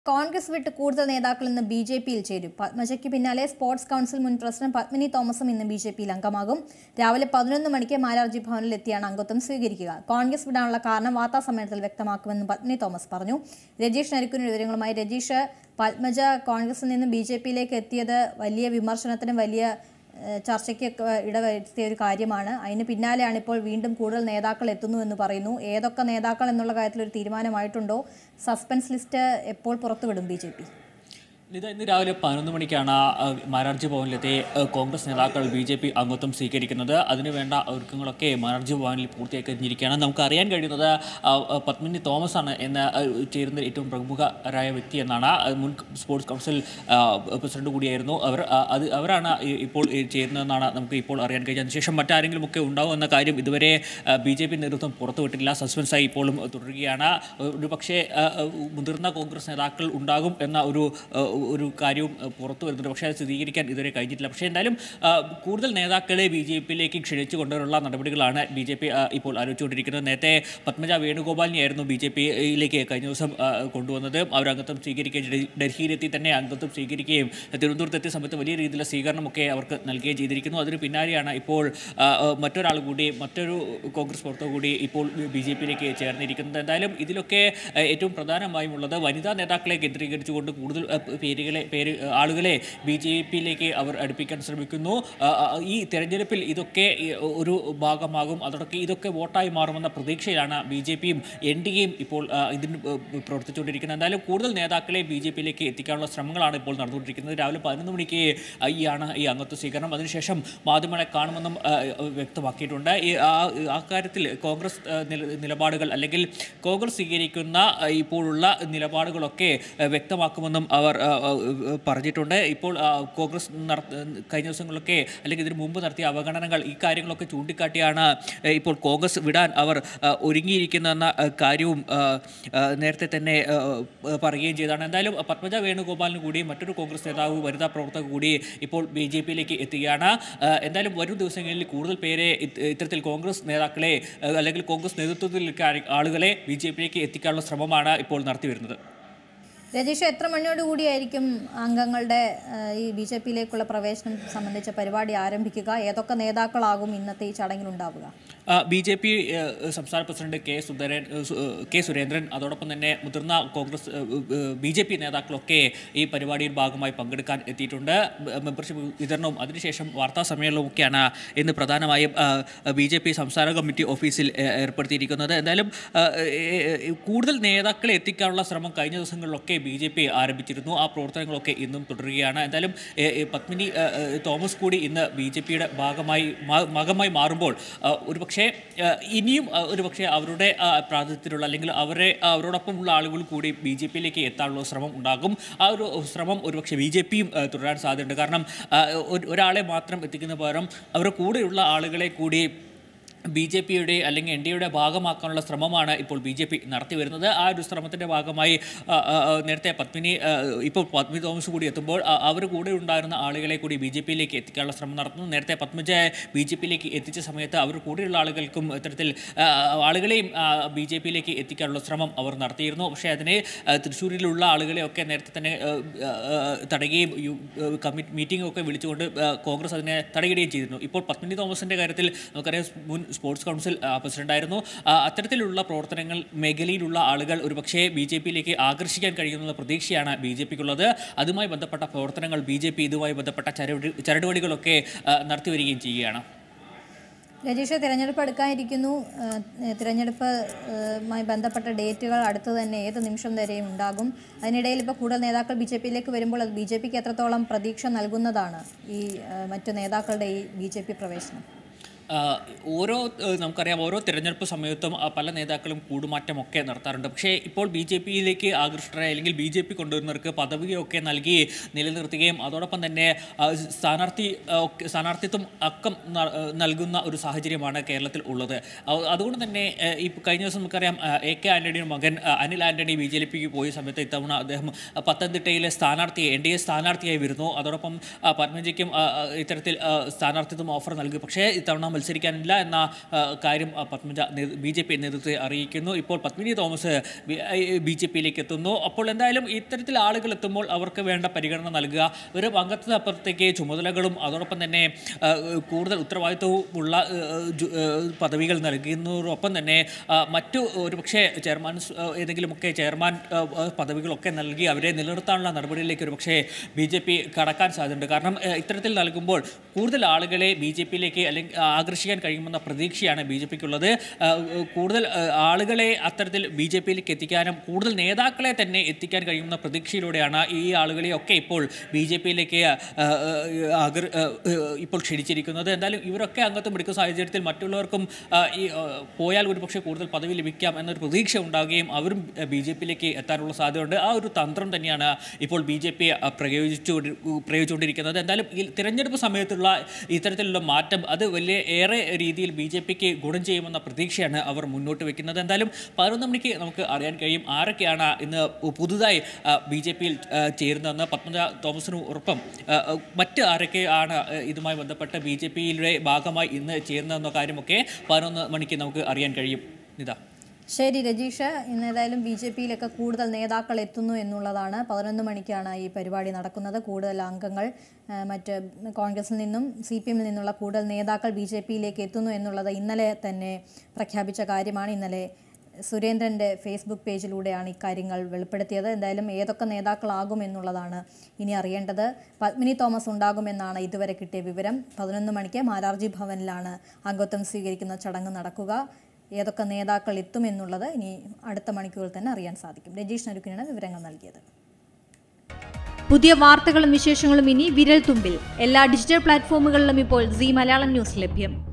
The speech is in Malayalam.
കോൺഗ്രസ് വിട്ട് കൂടുതൽ നേതാക്കൾ ഇന്ന് ബി.ജെ.പിയിൽ ചേരും. പത്മജയ്ക്ക് പിന്നാലെ സ്പോർട്സ് കൗൺസിൽ മുൻ പ്രസിഡന്റ് പത്മിനി തോമസും ഇന്ന് ബി.ജെ.പിയിൽ അംഗമാകും. രാവിലെ 11 മണിക്ക് മാരാർജി ഭവനിൽ എത്തിയാണ് അംഗത്വം സ്വീകരിക്കുക. കോൺഗ്രസ് വിടാനുള്ള കാരണം വാർത്താസമ്മേളനത്തിൽ വ്യക്തമാക്കുമെന്ന് പത്മിനി തോമസ് പറഞ്ഞു. രജീഷ് നരിക്കുനിയുടെ വിവരങ്ങളുമായി. രജീഷ്, പത്മജ കോൺഗ്രസിൽ നിന്ന് ബി.ജെ.പിയിലേക്ക് എത്തിയത് വലിയ വിമർശനത്തിനും വലിയ ചർച്ചയ്ക്കൊക്കെ ഇടവരുത്തിയ ഒരു കാര്യമാണ്. അതിന് പിന്നാലെയാണ് ഇപ്പോൾ വീണ്ടും കൂടുതൽ നേതാക്കൾ എത്തുന്നു എന്ന് പറയുന്നു. ഏതൊക്കെ നേതാക്കൾ എന്നുള്ള കാര്യത്തിൽ ഒരു തീരുമാനമായിട്ടുണ്ടോ? സസ്പെൻസ് ലിസ്റ്റ് എപ്പോൾ പുറത്തുവിടും ബി.ജെ.പി? ഇന്ന് രാവിലെ 11 മണിക്കാണ് മാരാർജി ഭവനിലെത്തി കോൺഗ്രസ് നേതാക്കൾ ബി.ജെ.പി അംഗത്വം സ്വീകരിക്കുന്നത്. അതിനുവേണ്ട ഒരുക്കങ്ങളൊക്കെ മാരാർജി ഭവനിൽ പൂർത്തിയാക്കി കഴിഞ്ഞിരിക്കുകയാണ്. നമുക്ക് അറിയാൻ കഴിയുന്നത് പത്മിനി തോമസ് ആണ് എന്ന് ചേരുന്ന ഏറ്റവും പ്രമുഖരായ വ്യക്തി എന്നാണ്. മുൻ സ്പോർട്സ് കൗൺസിൽ പ്രസിഡന്റ് കൂടിയായിരുന്നു അവരാണ് ഇപ്പോൾ ചേരുന്നതെന്നാണ് നമുക്ക് ഇപ്പോൾ അറിയാൻ കഴിഞ്ഞത്. അതിനുശേഷം മറ്റാരെങ്കിലും ഒക്കെ ഉണ്ടാവും എന്ന കാര്യം ഇതുവരെ ബി.ജെ.പി നേതൃത്വം പുറത്തുവിട്ടില്ല. സസ്പെൻസായി ഇപ്പോഴും തുടരുകയാണ്. ഒരു പക്ഷേ മുതിർന്ന കോൺഗ്രസ് നേതാക്കൾ ഉണ്ടാകും എന്ന ഒരു കാര്യവും പുറത്തു വരുന്നുണ്ട്. പക്ഷേ അത് സ്ഥിരീകരിക്കാൻ ഇതുവരെ കഴിഞ്ഞിട്ടില്ല. പക്ഷേ എന്തായാലും കൂടുതൽ നേതാക്കളെ ബി.ജെ.പിയിലേക്ക് ക്ഷണിച്ചു കൊണ്ടുവരാനുള്ള നടപടികളാണ് ബി.ജെ.പി ഇപ്പോൾ ആലോചിച്ചുകൊണ്ടിരിക്കുന്നത്. നേരത്തെ പത്മജ വേണുഗോപാലിനെയായിരുന്നു ബി.ജെ.പിയിലേക്ക് കഴിഞ്ഞ ദിവസം കൊണ്ടുവന്നത്. അവർ അംഗത്വം സ്വീകരിക്കുകയും ഡൽഹിയിലെത്തി തന്നെ അംഗത്വം സ്വീകരിക്കുകയും തിരുവനന്തപുരത്തെത്തിയ സമയത്ത് വലിയ രീതിയിലുള്ള സ്വീകരണമൊക്കെ അവർക്ക് നൽകുകയും ചെയ്തിരിക്കുന്നു. അതിന് പിന്നാലെയാണ് ഇപ്പോൾ മറ്റൊരു കോൺഗ്രസ് പ്രവർത്തക കൂടി ഇപ്പോൾ ബി.ജെ.പിയിലേക്ക് ചേർന്നിരിക്കുന്നത്. എന്തായാലും ഇതിലൊക്കെ ഏറ്റവും പ്രധാനമായും ഉള്ളത് വനിതാ നേതാക്കളെ കേന്ദ്രീകരിച്ചുകൊണ്ട് കൂടുതൽ ആളുകളെ ബി.ജെ.പിയിലേക്ക് അവർ അടുപ്പിക്കാൻ ശ്രമിക്കുന്നു. ഈ തെരഞ്ഞെടുപ്പിൽ ഇതൊക്കെ ഒരു ഭാഗമാകും. ഇതൊക്കെ വോട്ടായി മാറുമെന്ന പ്രതീക്ഷയിലാണ് ബി.ജെ.പിയും എൻ.ഡി.എയും ഇപ്പോൾ ഇതിന് പ്രവർത്തിച്ചുകൊണ്ടിരിക്കുന്നത്. എന്തായാലും കൂടുതൽ നേതാക്കളെ ബി.ജെ.പിയിലേക്ക് എത്തിക്കാനുള്ള ശ്രമങ്ങളാണ് ഇപ്പോൾ നടന്നുകൊണ്ടിരിക്കുന്നത്. രാവിലെ 11 മണിക്ക് ഈ അംഗത്വ സ്വീകരണം. അതിനുശേഷം മാധ്യമങ്ങളെ കാണുമെന്നും വ്യക്തമാക്കിയിട്ടുണ്ട്. ആ കാര്യത്തിൽ കോൺഗ്രസ് നിലപാടുകൾ അല്ലെങ്കിൽ കോൺഗ്രസ് സ്വീകരിക്കുന്ന ഇപ്പോഴുള്ള നിലപാടുകളൊക്കെ വ്യക്തമാക്കുമെന്നും അവർ പറഞ്ഞിട്ടുണ്ട്. ഇപ്പോൾ കോൺഗ്രസ് കഴിഞ്ഞ ദിവസങ്ങളിലൊക്കെ അല്ലെങ്കിൽ ഇതിനു മുമ്പ് നടത്തിയ അവഗണനകൾ ഈ കാര്യങ്ങളൊക്കെ ചൂണ്ടിക്കാട്ടിയാണ് ഇപ്പോൾ കോൺഗ്രസ് വിടാൻ അവർ ഒരുങ്ങിയിരിക്കുന്നതെന്ന കാര്യവും നേരത്തെ തന്നെ പറയുകയും ചെയ്തതാണ്. എന്തായാലും പത്മജ വേണുഗോപാലിന് കൂടി മറ്റൊരു കോൺഗ്രസ് നേതാവ് വനിതാ പ്രവർത്തക കൂടി ഇപ്പോൾ ബി.ജെ.പിയിലേക്ക് എത്തുകയാണ്. എന്തായാലും വരും ദിവസങ്ങളിൽ കൂടുതൽ പേരെ ഇത്തരത്തിൽ കോൺഗ്രസ് നേതാക്കളെ അല്ലെങ്കിൽ കോൺഗ്രസ് നേതൃത്വത്തിലേക്ക് ആളുകളെ ബി.ജെ.പിയിലേക്ക് എത്തിക്കാനുള്ള ശ്രമമാണ് ഇപ്പോൾ നടത്തിവരുന്നത്. രജീഷ്, എത്ര മണിയോടുകൂടിയായിരിക്കും അംഗങ്ങളുടെ ഈ ബി.ജെ.പിയിലേക്കുള്ള പ്രവേശനം സംബന്ധിച്ച പരിപാടി ആരംഭിക്കുക? ഏതൊക്കെ നേതാക്കളാകും ഇന്നത്തെ ഈ ചടങ്ങിലുണ്ടാവുക? ബി.ജെ.പി സംസ്ഥാന പ്രസിഡന്റ് കെ സുരേന്ദ്രൻ, അതോടൊപ്പം തന്നെ മുതിർന്ന കോൺഗ്രസ് ബി.ജെ.പി നേതാക്കളൊക്കെ ഈ പരിപാടിയുടെ ഭാഗമായി പങ്കെടുക്കാൻ എത്തിയിട്ടുണ്ട്. മെമ്പർഷിപ്പ് വിതരണവും അതിനുശേഷം വാർത്താ സമ്മേളനവുമൊക്കെയാണ് ഇന്ന് പ്രധാനമായും ബി.ജെ.പി സംസ്ഥാന കമ്മിറ്റി ഓഫീസിൽ ഏർപ്പെടുത്തിയിരിക്കുന്നത്. എന്തായാലും കൂടുതൽ നേതാക്കളെ എത്തിക്കാനുള്ള ശ്രമം കഴിഞ്ഞ ദിവസങ്ങളിലൊക്കെ ബി.ജെ.പി ആരംഭിച്ചിരുന്നു. ആ പ്രവർത്തനങ്ങളൊക്കെ ഇന്നും തുടരുകയാണ്. എന്തായാലും പത്മിനി തോമസ് കൂടി ഇന്ന് ബി.ജെ.പിയുടെ ഭാഗമായി മാറുമ്പോൾ ഒരുപക്ഷെ ഇനിയും ഒരുപക്ഷെ അവരുടെ പ്രാതിനിധ്യത്തിലുള്ള അല്ലെങ്കിൽ അവരോടൊപ്പമുള്ള ആളുകൾ കൂടി ബി.ജെ.പിയിലേക്ക് എത്താനുള്ള ശ്രമം ഉണ്ടാകും. ആ ഒരു ശ്രമം ഒരുപക്ഷെ ബി.ജെ.പിയും തുടരാൻ സാധ്യതയുണ്ട്. കാരണം ഒരാളെ മാത്രം എത്തിക്കുന്ന പകരം അവരുടെ കൂടെയുള്ള ആളുകളെ കൂടി ബി.ജെ.പിയുടെ അല്ലെങ്കിൽ എൻ.ഡി.എയുടെ ഭാഗമാക്കാനുള്ള ശ്രമമാണ് ഇപ്പോൾ ബി.ജെ.പി നടത്തി വരുന്നത്. ആ ഒരു ശ്രമത്തിൻ്റെ ഭാഗമായി നേരത്തെ പത്മിനി തോമസ് കൂടി എത്തുമ്പോൾ അവർ കൂടെ ഉണ്ടായിരുന്ന ആളുകളെ കൂടി ബി.ജെ.പിയിലേക്ക് എത്തിക്കാനുള്ള ശ്രമം നടത്തുന്നു. നേരത്തെ പത്മജയെ ബി.ജെ.പിയിലേക്ക് എത്തിച്ച സമയത്ത് അവർ കൂടെയുള്ള ആളുകൾക്കും ഇത്തരത്തിൽ ആളുകളെയും ബി.ജെ.പിയിലേക്ക് എത്തിക്കാനുള്ള ശ്രമം അവർ നടത്തിയിരുന്നു. പക്ഷേ അതിനെ തൃശ്ശൂരിലുള്ള ആളുകളെയൊക്കെ നേരത്തെ തന്നെ തടയുകയും മീറ്റിംഗ് ഒക്കെ വിളിച്ചുകൊണ്ട് കോൺഗ്രസ് അതിനെ തടയുകയും ചെയ്തിരുന്നു. ഇപ്പോൾ പത്മിനി തോമസിൻ്റെ കാര്യത്തിൽ നമുക്കറിയാം മുൻ സ്പോർട്സ് കൗൺസിൽ പ്രസിഡന്റായിരുന്നു. അത്തരത്തിലുള്ള പ്രവർത്തനങ്ങൾ മേഖലയിലുള്ള ആളുകൾ ഒരുപക്ഷെ ബി.ജെ.പിയിലേക്ക് ആകർഷിക്കാൻ കഴിയുന്ന പ്രതീക്ഷയാണ് ബി.ജെ.പിക്കുള്ളത്. അതുമായി ബന്ധപ്പെട്ട പ്രവർത്തനങ്ങൾ ബി.ജെ.പി ഇതുമായി ബന്ധപ്പെട്ട ചരടുവലികളൊക്കെ നടത്തിവരികയും ചെയ്യുകയാണ്. രജീഷ്, തിരഞ്ഞെടുപ്പ് എടുക്കാനിരിക്കുന്നു. തിരഞ്ഞെടുപ്പുമായി ബന്ധപ്പെട്ട ഡേറ്റുകൾ അടുത്ത് തന്നെ ഏത് നിമിഷം വരെയും ഉണ്ടാകും. അതിനിടയിൽ ഇപ്പോൾ കൂടുതൽ നേതാക്കൾ ബി.ജെ.പിയിലേക്ക് വരുമ്പോൾ അത് ബി.ജെ.പിക്ക് എത്രത്തോളം പ്രതീക്ഷ നൽകുന്നതാണ് ഈ മറ്റു നേതാക്കളുടെ ഈ ബി.ജെ.പി പ്രവേശനം? നമുക്കറിയാം ഓരോ തിരഞ്ഞെടുപ്പ് സമയത്തും പല നേതാക്കളും കൂടുമാറ്റമൊക്കെ നടത്താറുണ്ട്. പക്ഷേ ഇപ്പോൾ ബി.ജെ.പിയിലേക്ക് ആകൃഷ്ടരായ അല്ലെങ്കിൽ ബി.ജെ.പി കൊണ്ടുവരുന്നവർക്ക് പദവിയൊക്കെ നൽകി നിലനിർത്തുകയും അതോടൊപ്പം തന്നെ സ്ഥാനാർത്ഥിത്വം അക്കം നൽകുന്ന ഒരു സാഹചര്യമാണ് കേരളത്തിൽ ഉള്ളത്. അതുകൊണ്ട് തന്നെ ഈ കഴിഞ്ഞ ദിവസം നമുക്കറിയാം എ.കെ. ആൻ്റണിയുടെ മകൻ അനിൽ ആൻ്റണി ബി.ജെ.പിക്ക് പോയ സമയത്ത് ഇത്തവണ അദ്ദേഹം പത്തനംതിട്ടയിലെ എൻ.ഡി.എ സ്ഥാനാർത്ഥിയായി വരുന്നു. അതോടൊപ്പം പത്മജയ്ക്കും ഇത്തരത്തിൽ സ്ഥാനാർത്ഥിത്വം ഓഫർ നൽകി. പക്ഷേ ഇത്തവണ മത്സരിക്കാനില്ല എന്ന കാര്യം പത്മജ BJP നേതൃത്വത്തെ അറിയിക്കുന്നു. ഇപ്പോൾ പത്മിനി തോമസ് BJPയിലേക്ക് എത്തുന്നു. അപ്പോൾ എന്തായാലും ഇത്തരത്തിൽ ആളുകൾ എത്തുമ്പോൾ അവർക്ക് വേണ്ട പരിഗണന നൽകുക, ഒരു അംഗത്തിനപ്പുറത്തേക്ക് ചുമതലകളും അതോടൊപ്പം തന്നെ കൂടുതൽ ഉത്തരവാദിത്വമുള്ള പദവികൾ നൽകുന്നതോടൊപ്പം തന്നെ മറ്റു ഒരുപക്ഷെ ഏതെങ്കിലുമൊക്കെ ചെയർമാൻ പദവികളൊക്കെ നൽകി അവരെ നിലനിർത്താനുള്ള നടപടിയിലേക്ക് ഒരുപക്ഷെ BJP കടക്കാൻ സാധ്യതയുണ്ട്. കാരണം ഇത്തരത്തിൽ നൽകുമ്പോൾ കൂടുതൽ ആളുകളെ BJPയിലേക്ക് അല്ലെങ്കിൽ ആകർഷിക്കാൻ കഴിയുമെന്ന പ്രതീക്ഷയാണ് BJPക്കുള്ളത്. കൂടുതൽ ആളുകളെ അത്തരത്തിൽ BJPയിലേക്ക് എത്തിക്കാനും കൂടുതൽ നേതാക്കളെ തന്നെ എത്തിക്കാൻ കഴിയുന്ന പ്രതീക്ഷയിലൂടെയാണ് ഈ ആളുകളെയൊക്കെ ഇപ്പോൾ BJPയിലേക്ക് ഇപ്പോൾ ക്ഷണിച്ചിരിക്കുന്നത്. എന്തായാലും ഇവരൊക്കെ അംഗത്വം എടുക്കുന്ന സാഹചര്യത്തിൽ മറ്റുള്ളവർക്കും ഈ പോയാൽ ഒരുപക്ഷെ കൂടുതൽ പദവി ലഭിക്കാം എന്നൊരു പ്രതീക്ഷ ഉണ്ടാകുകയും അവരും BJPയിലേക്ക് എത്താനുള്ള സാധ്യതയുണ്ട്. ആ ഒരു തന്ത്രം തന്നെയാണ് ഇപ്പോൾ BJP പ്രയോഗിച്ചുകൊണ്ടിരിക്കുന്നത്. എന്തായാലും ഈ തിരഞ്ഞെടുപ്പ് സമയത്തുള്ള ഇത്തരത്തിലുള്ള മാറ്റം അത് ഏറെ രീതിയിൽ BJPക്ക് ഗുണം ചെയ്യുമെന്ന പ്രതീക്ഷയാണ് അവർ മുന്നോട്ട് വെക്കുന്നത്. എന്തായാലും 11 മണിക്ക് നമുക്ക് അറിയാൻ കഴിയും ആരൊക്കെയാണ് ഇന്ന് പുതുതായി BJPയിൽ ചേരുന്നതെന്ന്. പത്മജ തോമസിനോടൊപ്പം മറ്റ് ആരൊക്കെയാണ് ഇതുമായി ബന്ധപ്പെട്ട് BJPയിലെ ഭാഗമായി ഇന്ന് ചേരുന്നതെന്ന കാര്യമൊക്കെ 11 മണിക്ക് നമുക്ക് അറിയാൻ കഴിയും. നിത. ശരി രജീഷ്, ഇന്ന് ഏതായാലും BJPയിലൊക്കെ കൂടുതൽ നേതാക്കൾ എത്തുന്നു എന്നുള്ളതാണ്. 11 മണിക്കാണ് ഈ പരിപാടി നടക്കുന്നത്. കൂടുതൽ അംഗങ്ങൾ മറ്റ് കോൺഗ്രസിൽ നിന്നും CPMൽ നിന്നുള്ള കൂടുതൽ നേതാക്കൾ BJPയിലേക്ക് എത്തുന്നു എന്നുള്ളത് ഇന്നലെ തന്നെ പ്രഖ്യാപിച്ച കാര്യമാണ്. ഇന്നലെ സുരേന്ദ്രൻ്റെ ഫേസ്ബുക്ക് പേജിലൂടെയാണ് ഇക്കാര്യങ്ങൾ വെളിപ്പെടുത്തിയത്. എന്തായാലും ഏതൊക്കെ നേതാക്കളാകും എന്നുള്ളതാണ് ഇനി അറിയേണ്ടത്. പത്മിനി തോമസ് ഉണ്ടാകുമെന്നാണ് ഇതുവരെ കിട്ടിയ വിവരം. 11 മണിക്ക് മാരാർജി ഭവനിലാണ് അംഗത്വം സ്വീകരിക്കുന്ന ചടങ്ങ് നടക്കുക. ഏതൊക്കെ നേതാക്കൾ എത്തുമെന്നുള്ളത് ഇനി അടുത്ത മണിക്കൂറിൽ തന്നെ അറിയാൻ സാധിക്കും. രജീഷ് നരുക്കിനാണ് വിവരങ്ങൾ നൽകിയത്. പുതിയ വാർത്തകളും വിശേഷങ്ങളും ഇനി വിരൽ തുമ്പിൽ. എല്ലാ ഡിജിറ്റൽ പ്ലാറ്റ്ഫോമുകളിലും ഇപ്പോൾ Zee മലയാളം ന്യൂസ് ലഭ്യം.